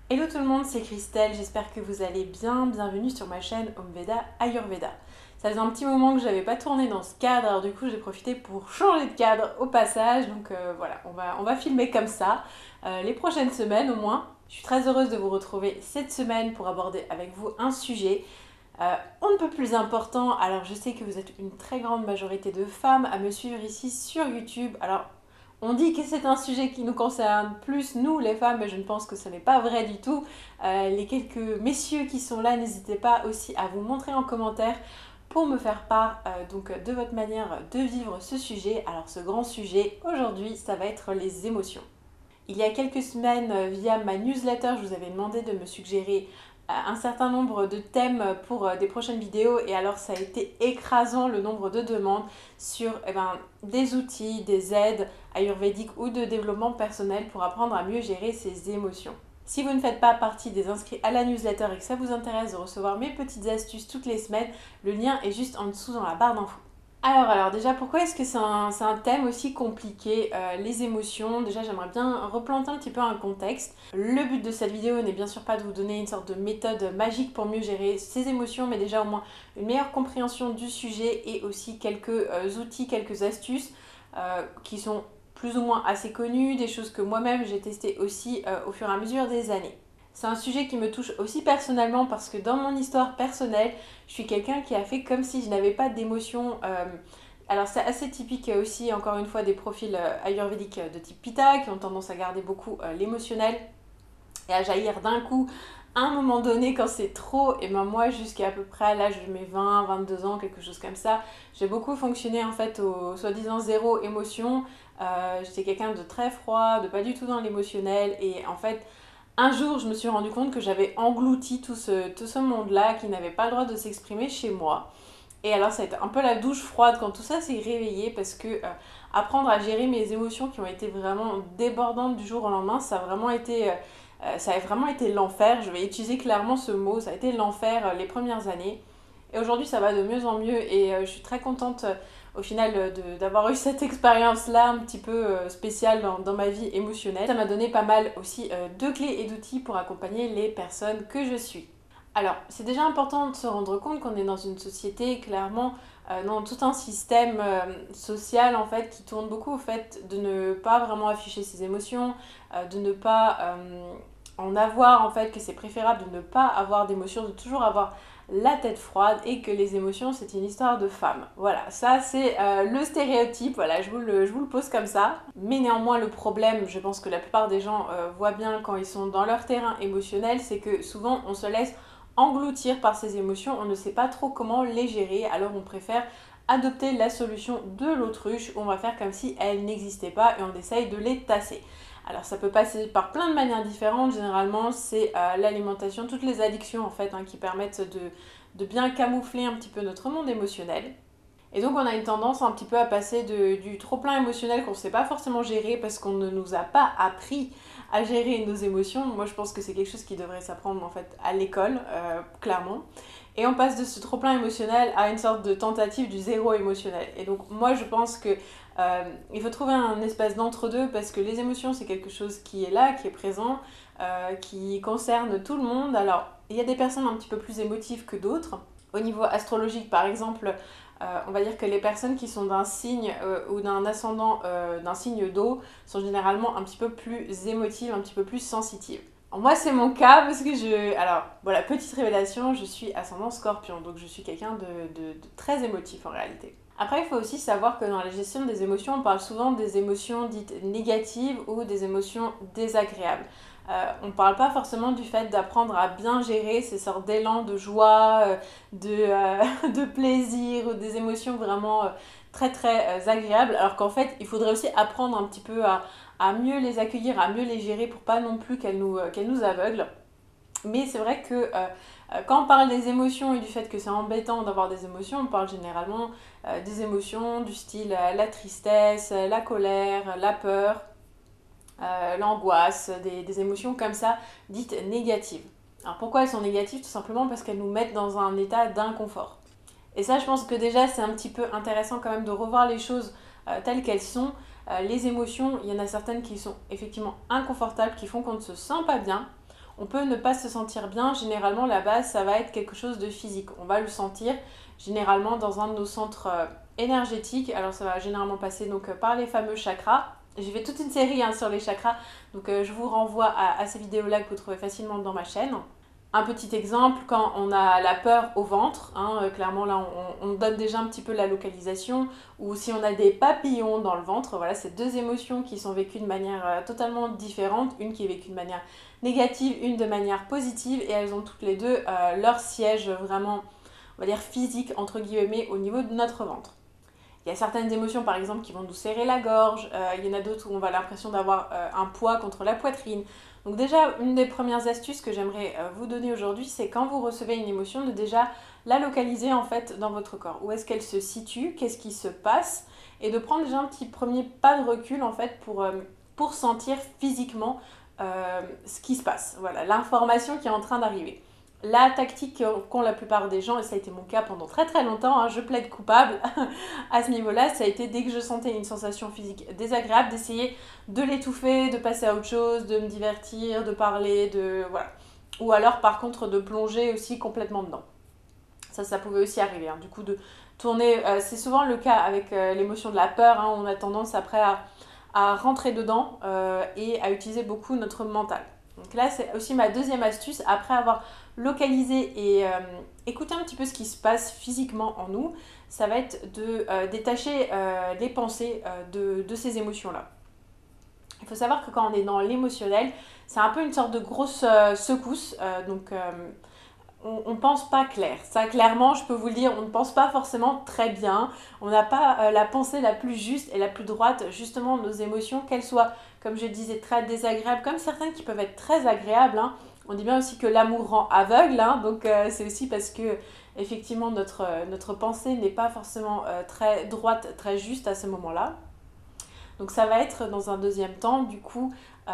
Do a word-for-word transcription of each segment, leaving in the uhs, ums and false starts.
Hello tout le monde, c'est Christelle, j'espère que vous allez bien. Bienvenue sur ma chaîne Homeveda Ayurveda. Ça faisait un petit moment que je n'avais pas tourné dans ce cadre, alors du coup j'ai profité pour changer de cadre au passage. Donc euh, voilà, on va, on va filmer comme ça euh, les prochaines semaines au moins. Je suis très heureuse de vous retrouver cette semaine pour aborder avec vous un sujet euh, on ne peut plus important. Alors je sais que vous êtes une très grande majorité de femmes à me suivre ici sur YouTube. Alors on dit que c'est un sujet qui nous concerne plus, nous les femmes, mais je ne pense que ce n'est pas vrai du tout. Euh, les quelques messieurs qui sont là, n'hésitez pas aussi à vous montrer en commentaire pour me faire part euh, donc, de votre manière de vivre ce sujet. Alors ce grand sujet, aujourd'hui, ça va être les émotions. Il y a quelques semaines, via ma newsletter, je vous avais demandé de me suggérer un certain nombre de thèmes pour des prochaines vidéos et alors ça a été écrasant le nombre de demandes sur eh ben, des outils, des aides ayurvédiques ou de développement personnel pour apprendre à mieux gérer ses émotions. Si vous ne faites pas partie des inscrits à la newsletter et que ça vous intéresse de recevoir mes petites astuces toutes les semaines, le lien est juste en dessous dans la barre d'infos. Alors, alors déjà, pourquoi est-ce que c'est un, c'est un thème aussi compliqué, euh, les émotions? Déjà, j'aimerais bien replanter un petit peu un contexte. Le but de cette vidéo n'est bien sûr pas de vous donner une sorte de méthode magique pour mieux gérer ses émotions, mais déjà au moins une meilleure compréhension du sujet et aussi quelques euh, outils, quelques astuces euh, qui sont plus ou moins assez connues, des choses que moi-même j'ai testées aussi euh, au fur et à mesure des années. C'est un sujet qui me touche aussi personnellement parce que dans mon histoire personnelle, je suis quelqu'un qui a fait comme si je n'avais pas d'émotion. Euh, alors c'est assez typique aussi, encore une fois, des profils euh, ayurvédiques de type Pitta qui ont tendance à garder beaucoup euh, l'émotionnel et à jaillir d'un coup à un moment donné quand c'est trop. Et ben moi, jusqu'à à peu près l'âge de mes vingt, vingt-deux ans, quelque chose comme ça, j'ai beaucoup fonctionné en fait au soi-disant zéro émotion. Euh, J'étais quelqu'un de très froid, de pas du tout dans l'émotionnel et en fait un jour, je me suis rendu compte que j'avais englouti tout ce, tout ce monde-là qui n'avait pas le droit de s'exprimer chez moi. Et alors, ça a été un peu la douche froide quand tout ça s'est réveillé parce que euh, apprendre à gérer mes émotions qui ont été vraiment débordantes du jour au lendemain, ça a vraiment été, euh, ça a vraiment été l'enfer. Je vais utiliser clairement ce mot, ça a été l'enfer euh, les premières années. Et aujourd'hui, ça va de mieux en mieux et euh, je suis très contente euh, au final euh, d'avoir eu cette expérience-là un petit peu euh, spéciale dans, dans, ma vie émotionnelle. Ça m'a donné pas mal aussi euh, de clés et d'outils pour accompagner les personnes que je suis. Alors, c'est déjà important de se rendre compte qu'on est dans une société, clairement, euh, dans tout un système euh, social en fait qui tourne beaucoup au fait de ne pas vraiment afficher ses émotions, euh, de ne pas euh, en avoir en fait, que c'est préférable de ne pas avoir d'émotions, de toujours avoir la tête froide et que les émotions c'est une histoire de femme. Voilà, ça c'est euh, le stéréotype, voilà, je vous, le, je vous le pose comme ça. Mais néanmoins le problème, je pense que la plupart des gens euh, voient bien quand ils sont dans leur terrain émotionnel, c'est que souvent on se laisse engloutir par ces émotions, on ne sait pas trop comment les gérer, alors on préfère adopter la solution de l'autruche où on va faire comme si elle n'existait pas et on essaye de les tasser. Alors ça peut passer par plein de manières différentes, généralement c'est euh, l'alimentation, toutes les addictions en fait hein, qui permettent de, de bien camoufler un petit peu notre monde émotionnel. Et donc on a une tendance un petit peu à passer de, du trop-plein émotionnel qu'on ne sait pas forcément gérer parce qu'on ne nous a pas appris à gérer nos émotions. Moi je pense que c'est quelque chose qui devrait s'apprendre en fait à l'école, euh, clairement. Et on passe de ce trop-plein émotionnel à une sorte de tentative du zéro émotionnel. Et donc moi je pense que euh, il faut trouver un espace d'entre-deux parce que les émotions c'est quelque chose qui est là, qui est présent, euh, qui concerne tout le monde. Alors il y a des personnes un petit peu plus émotives que d'autres. Au niveau astrologique par exemple, euh, on va dire que les personnes qui sont d'un signe euh, ou d'un ascendant euh, d'un signe d'eau sont généralement un petit peu plus émotives, un petit peu plus sensitives. Alors, moi c'est mon cas parce que je... Alors voilà, petite révélation, je suis ascendant scorpion, donc je suis quelqu'un de, de, de très émotif en réalité. Après, il faut aussi savoir que dans la gestion des émotions, on parle souvent des émotions dites négatives ou des émotions désagréables. Euh, on ne parle pas forcément du fait d'apprendre à bien gérer ces sortes d'élans de joie, euh, de, euh, de plaisir ou des émotions vraiment euh, très très euh, agréables, alors qu'en fait, il faudrait aussi apprendre un petit peu à, à mieux les accueillir, à mieux les gérer pour pas non plus qu'elles nous, euh, qu'elles nous aveuglent. Mais c'est vrai que euh, quand on parle des émotions et du fait que c'est embêtant d'avoir des émotions, on parle généralement euh, des émotions du style euh, la tristesse, la colère, la peur, euh, l'angoisse, des, des émotions comme ça dites négatives. Alors pourquoi elles sont négatives? Tout simplement parce qu'elles nous mettent dans un état d'inconfort. Et ça, je pense que déjà, c'est un petit peu intéressant quand même de revoir les choses euh, telles qu'elles sont. Euh, les émotions, il y en a certaines qui sont effectivement inconfortables, qui font qu'on ne se sent pas bien. on peut ne pas se sentir bien. Généralement, la base, ça va être quelque chose de physique. On va le sentir généralement dans un de nos centres euh, énergétiques. Alors, ça va généralement passer donc, euh, par les fameux chakras. J'ai fait toute une série hein, sur les chakras, donc euh, je vous renvoie à, à ces vidéos-là que vous trouvez facilement dans ma chaîne. Un petit exemple, quand on a la peur au ventre, hein, euh, clairement là on, on donne déjà un petit peu la localisation, ou si on a des papillons dans le ventre, voilà, c'est deux émotions qui sont vécues de manière euh, totalement différente, une qui est vécue de manière négative, une de manière positive, et elles ont toutes les deux euh, leur siège vraiment, on va dire physique, entre guillemets, au niveau de notre ventre. Il y a certaines émotions par exemple qui vont nous serrer la gorge, euh, il y en a d'autres où on va l'impression d'avoir euh, un poids contre la poitrine. Donc déjà, une des premières astuces que j'aimerais euh, vous donner aujourd'hui, c'est quand vous recevez une émotion, de déjà la localiser en fait dans votre corps. Où est-ce qu'elle se situe, qu'est-ce qui se passe, et de prendre déjà un petit premier pas de recul en fait pour, euh, pour sentir physiquement euh, ce qui se passe. Voilà, l'information qui est en train d'arriver. La tactique qu'ont la plupart des gens, et ça a été mon cas pendant très très longtemps, hein, je plaide coupable à ce niveau-là, ça a été dès que je sentais une sensation physique désagréable, d'essayer de l'étouffer, de passer à autre chose, de me divertir, de parler, de voilà. Ou alors par contre de plonger aussi complètement dedans. Ça, ça pouvait aussi arriver, hein. Du coup de tourner, euh, c'est souvent le cas avec euh, l'émotion de la peur, hein, on a tendance après à, à rentrer dedans euh, et à utiliser beaucoup notre mental. Donc là, c'est aussi ma deuxième astuce, après avoir localisé et euh, écouter un petit peu ce qui se passe physiquement en nous, ça va être de euh, détacher euh, les pensées euh, de, de ces émotions-là. Il faut savoir que quand on est dans l'émotionnel, c'est un peu une sorte de grosse euh, secousse, euh, donc euh, on ne pense pas clair. Ça, clairement, je peux vous le dire, on ne pense pas forcément très bien. On n'a pas euh, la pensée la plus juste et la plus droite, justement, nos émotions, qu'elles soient, comme je disais, très désagréables, comme certaines qui peuvent être très agréables, hein. On dit bien aussi que l'amour rend aveugle, hein, donc euh, c'est aussi parce que, effectivement, notre, euh, notre pensée n'est pas forcément euh, très droite, très juste à ce moment-là. Donc ça va être, dans un deuxième temps, du coup,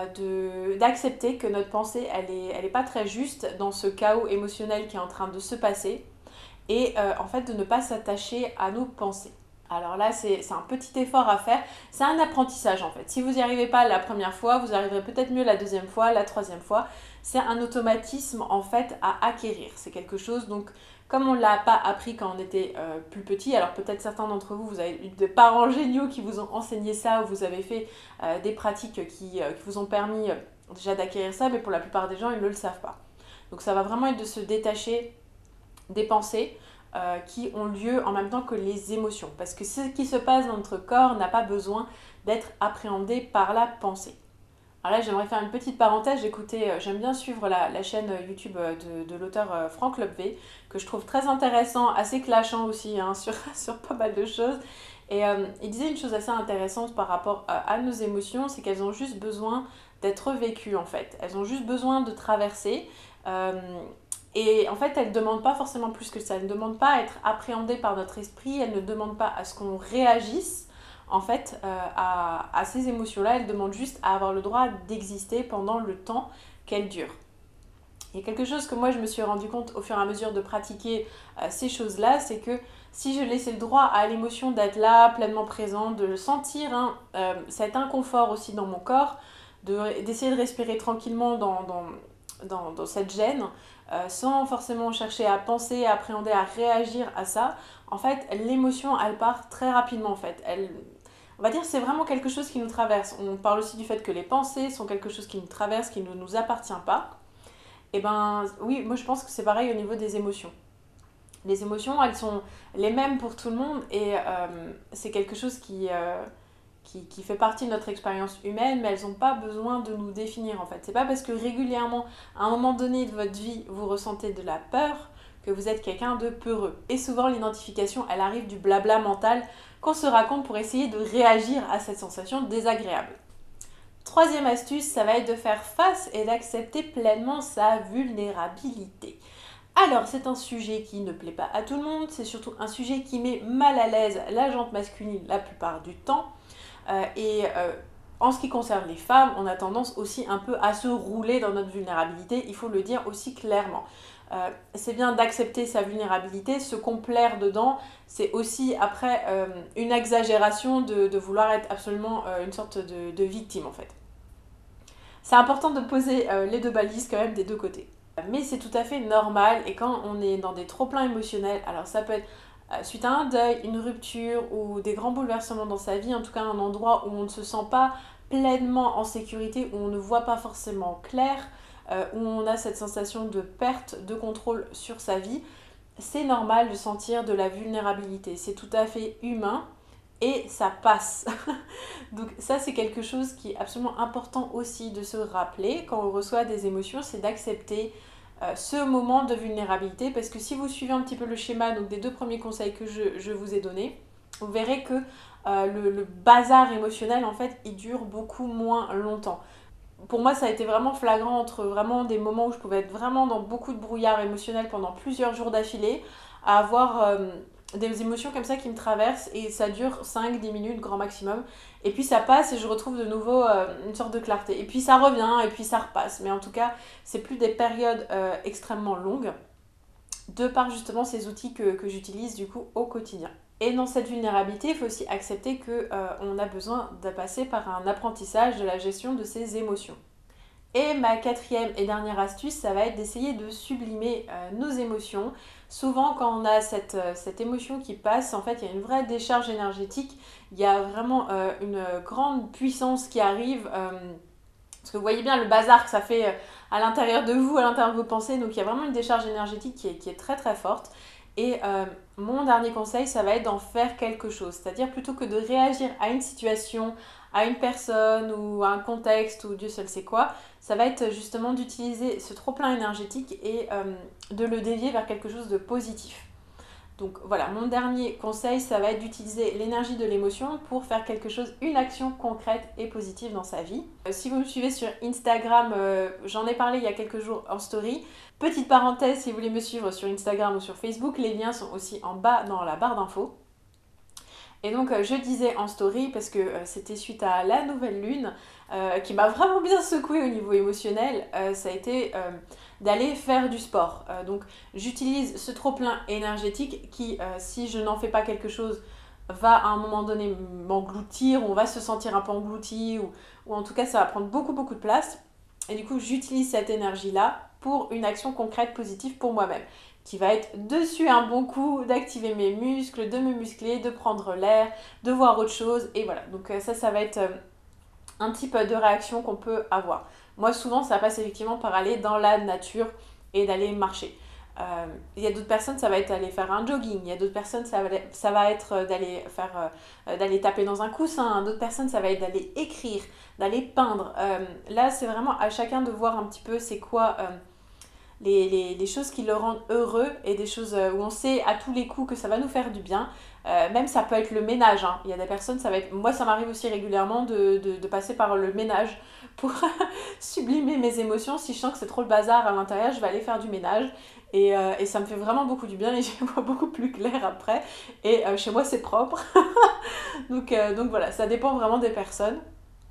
Euh, d'accepter que notre pensée, elle est, elle est pas très juste dans ce chaos émotionnel qui est en train de se passer et euh, en fait de ne pas s'attacher à nos pensées. Alors là, c'est un petit effort à faire, c'est un apprentissage en fait. Si vous n'y arrivez pas la première fois, vous arriverez peut-être mieux la deuxième fois, la troisième fois. C'est un automatisme en fait à acquérir. C'est quelque chose, donc comme on ne l'a pas appris quand on était euh, plus petit, alors peut-être certains d'entre vous, vous avez eu des parents géniaux qui vous ont enseigné ça, ou vous avez fait euh, des pratiques qui, euh, qui vous ont permis euh, déjà d'acquérir ça, mais pour la plupart des gens, ils ne le savent pas. Donc ça va vraiment être de se détacher des pensées euh, qui ont lieu en même temps que les émotions. Parce que ce qui se passe dans notre corps n'a pas besoin d'être appréhendé par la pensée. Alors là, j'aimerais faire une petite parenthèse. J'écoutais, euh, j'aime bien suivre la, la chaîne YouTube de, de l'auteur euh, Franck Lobvé, que je trouve très intéressant, assez clashant aussi hein, sur, sur pas mal de choses. Et euh, il disait une chose assez intéressante par rapport à, à nos émotions, c'est qu'elles ont juste besoin d'être vécues en fait. Elles ont juste besoin de traverser. Euh, et en fait, elles ne demandent pas forcément plus que ça. Elles ne demandent pas à être appréhendées par notre esprit. Elles ne demandent pas à ce qu'on réagisse en fait, euh, à, à ces émotions-là. Elles demandent juste à avoir le droit d'exister pendant le temps qu'elles durent. Il y a quelque chose que moi je me suis rendu compte au fur et à mesure de pratiquer euh, ces choses-là, c'est que si je laissais le droit à l'émotion d'être là, pleinement présente, de le sentir, hein, euh, cet inconfort aussi dans mon corps, d'essayer de, de respirer tranquillement dans, dans, dans, dans cette gêne, euh, sans forcément chercher à penser, à appréhender, à réagir à ça, en fait, l'émotion, elle part très rapidement en fait. Elle, on va dire que c'est vraiment quelque chose qui nous traverse. On parle aussi du fait que les pensées sont quelque chose qui nous traverse, qui ne nous appartient pas. Et ben oui, moi je pense que c'est pareil au niveau des émotions. Les émotions, elles sont les mêmes pour tout le monde et euh, c'est quelque chose qui, euh, qui, qui fait partie de notre expérience humaine, mais elles n'ont pas besoin de nous définir en fait. C'est pas parce que régulièrement, à un moment donné de votre vie, vous ressentez de la peur que vous êtes quelqu'un de peureux. Et souvent l'identification, elle arrive du blabla mental qu'on se raconte pour essayer de réagir à cette sensation désagréable. Troisième astuce, ça va être de faire face et d'accepter pleinement sa vulnérabilité. Alors, c'est un sujet qui ne plaît pas à tout le monde, c'est surtout un sujet qui met mal à l'aise la gente masculine la plupart du temps. Euh, et euh, en ce qui concerne les femmes, on a tendance aussi un peu à se rouler dans notre vulnérabilité, il faut le dire aussi clairement. Euh, c'est bien d'accepter sa vulnérabilité, se complaire dedans, c'est aussi après euh, une exagération de, de vouloir être absolument euh, une sorte de, de victime en fait. c'est important de poser euh, les deux balises quand même des deux côtés. Mais c'est tout à fait normal et quand on est dans des trop-pleins émotionnels, alors ça peut être euh, suite à un deuil, une rupture ou des grands bouleversements dans sa vie, en tout cas un endroit où on ne se sent pas pleinement en sécurité, où on ne voit pas forcément clair, euh, où on a cette sensation de perte de contrôle sur sa vie, c'est normal de sentir de la vulnérabilité. C'est tout à fait humain et ça passe. Donc ça c'est quelque chose qui est absolument important aussi de se rappeler quand on reçoit des émotions, c'est d'accepter euh, ce moment de vulnérabilité parce que si vous suivez un petit peu le schéma donc des deux premiers conseils que je, je vous ai donnés, vous verrez que euh, le, le bazar émotionnel en fait il dure beaucoup moins longtemps. Pour moi ça a été vraiment flagrant entre vraiment des moments où je pouvais être vraiment dans beaucoup de brouillard émotionnel pendant plusieurs jours d'affilée à avoir euh, des émotions comme ça qui me traversent et ça dure cinq dix minutes grand maximum et puis ça passe et je retrouve de nouveau euh, une sorte de clarté et puis ça revient et puis ça repasse mais en tout cas c'est plus des périodes euh, extrêmement longues de par justement ces outils que, que j'utilise du coup au quotidien. Et dans cette vulnérabilité, il faut aussi accepter qu'on euh, a besoin de passer par un apprentissage de la gestion de ses émotions. Et ma quatrième et dernière astuce, ça va être d'essayer de sublimer euh, nos émotions. Souvent, quand on a cette, euh, cette émotion qui passe, en fait, il y a une vraie décharge énergétique. Il y a vraiment euh, une grande puissance qui arrive. Euh, parce que vous voyez bien le bazar que ça fait euh, à l'intérieur de vous, à l'intérieur de vos pensées. Donc, il y a vraiment une décharge énergétique qui est, qui est très très forte. Et euh, mon dernier conseil, ça va être d'en faire quelque chose. C'est-à-dire plutôt que de réagir à une situation, à une personne ou à un contexte ou Dieu seul sait quoi, ça va être justement d'utiliser ce trop-plein énergétique et euh, de le dévier vers quelque chose de positif. Donc voilà, mon dernier conseil, ça va être d'utiliser l'énergie de l'émotion pour faire quelque chose, une action concrète et positive dans sa vie. Euh, si vous me suivez sur Instagram, euh, j'en ai parlé il y a quelques jours en story. Petite parenthèse, si vous voulez me suivre sur Instagram ou sur Facebook, les liens sont aussi en bas dans la barre d'infos. Et donc euh, je disais en story, parce que euh, c'était suite à la nouvelle lune, euh, qui m'a vraiment bien secouée au niveau émotionnel, euh, ça a été euh, d'aller faire du sport. Euh, donc j'utilise ce trop-plein énergétique qui, euh, si je n'en fais pas quelque chose, va à un moment donné m'engloutir, on va se sentir un peu englouti, ou, ou en tout cas ça va prendre beaucoup beaucoup de place. Et du coup j'utilise cette énergie-là pour une action concrète positive pour moi-même, qui va être dessus un bon coup, d'activer mes muscles, de me muscler, de prendre l'air, de voir autre chose, et voilà. Donc ça, ça va être un type de réaction qu'on peut avoir. Moi, souvent, ça passe effectivement par aller dans la nature et d'aller marcher. Euh, il y a d'autres personnes, ça va être d'aller faire un jogging. Il y a d'autres personnes, ça va, ça va être d'aller faire, euh, d'aller taper dans un coussin. D'autres personnes, ça va être d'aller écrire, d'aller peindre. Euh, là, c'est vraiment à chacun de voir un petit peu c'est quoi... Euh, Les, les, les choses qui le rendent heureux et des choses où on sait à tous les coups que ça va nous faire du bien. Euh, même ça peut être le ménage, hein. Il y a des personnes, ça va être... Moi ça m'arrive aussi régulièrement de, de, de passer par le ménage pour sublimer mes émotions. Si je sens que c'est trop le bazar à l'intérieur, je vais aller faire du ménage. Et, euh, et ça me fait vraiment beaucoup du bien et j'y vois beaucoup plus clair après. Et euh, chez moi c'est propre. donc, euh, donc voilà, ça dépend vraiment des personnes.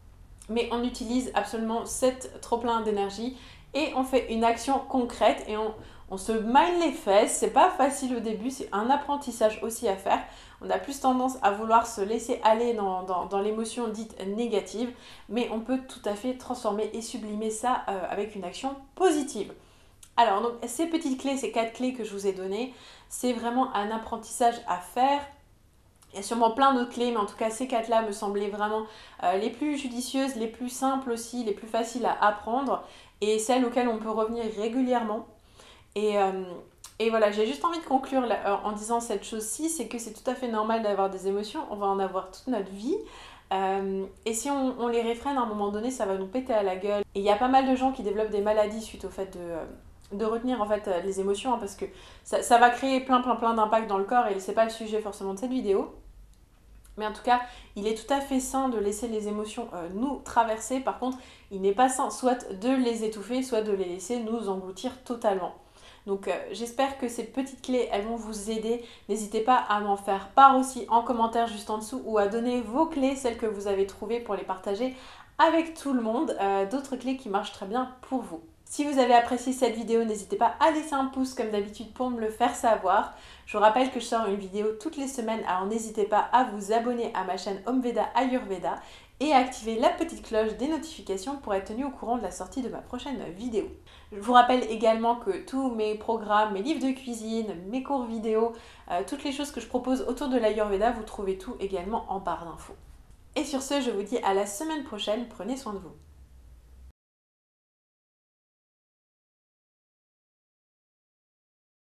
Mais on utilise absolument cette trop-plein d'énergie et on fait une action concrète et on, on se mine les fesses. C'est pas facile au début, c'est un apprentissage aussi à faire. On a plus tendance à vouloir se laisser aller dans, dans, dans l'émotion dite négative, mais on peut tout à fait transformer et sublimer ça euh, avec une action positive. Alors, donc, ces petites clés, ces quatre clés que je vous ai données, c'est vraiment un apprentissage à faire. Il y a sûrement plein d'autres clés, mais en tout cas ces quatre-là me semblaient vraiment euh, les plus judicieuses, les plus simples aussi, les plus faciles à apprendre et celles auxquelles on peut revenir régulièrement. Et, euh, et voilà, j'ai juste envie de conclure là, en disant cette chose-ci, c'est que c'est tout à fait normal d'avoir des émotions, on va en avoir toute notre vie. Euh, et si on, on les réfrène à un moment donné, ça va nous péter à la gueule. Et il y a pas mal de gens qui développent des maladies suite au fait de... Euh, de retenir en fait les émotions hein, parce que ça, ça va créer plein plein plein d'impacts dans le corps et c'est pas le sujet forcément de cette vidéo. Mais en tout cas, il est tout à fait sain de laisser les émotions euh, nous traverser. Par contre, il n'est pas sain soit de les étouffer, soit de les laisser nous engloutir totalement. Donc euh, j'espère que ces petites clés, elles vont vous aider. N'hésitez pas à m'en faire part aussi en commentaire juste en dessous ou à donner vos clés, celles que vous avez trouvées pour les partager avec tout le monde. Euh, d'autres clés qui marchent très bien pour vous. Si vous avez apprécié cette vidéo, n'hésitez pas à laisser un pouce comme d'habitude pour me le faire savoir. Je vous rappelle que je sors une vidéo toutes les semaines, alors n'hésitez pas à vous abonner à ma chaîne Omveda Ayurveda. et à activer la petite cloche des notifications pour être tenu au courant de la sortie de ma prochaine vidéo. Je vous rappelle également que tous mes programmes, mes livres de cuisine, mes cours vidéo, euh, toutes les choses que je propose autour de l'Ayurveda, vous trouvez tout également en barre d'infos. Et sur ce, je vous dis à la semaine prochaine, prenez soin de vous.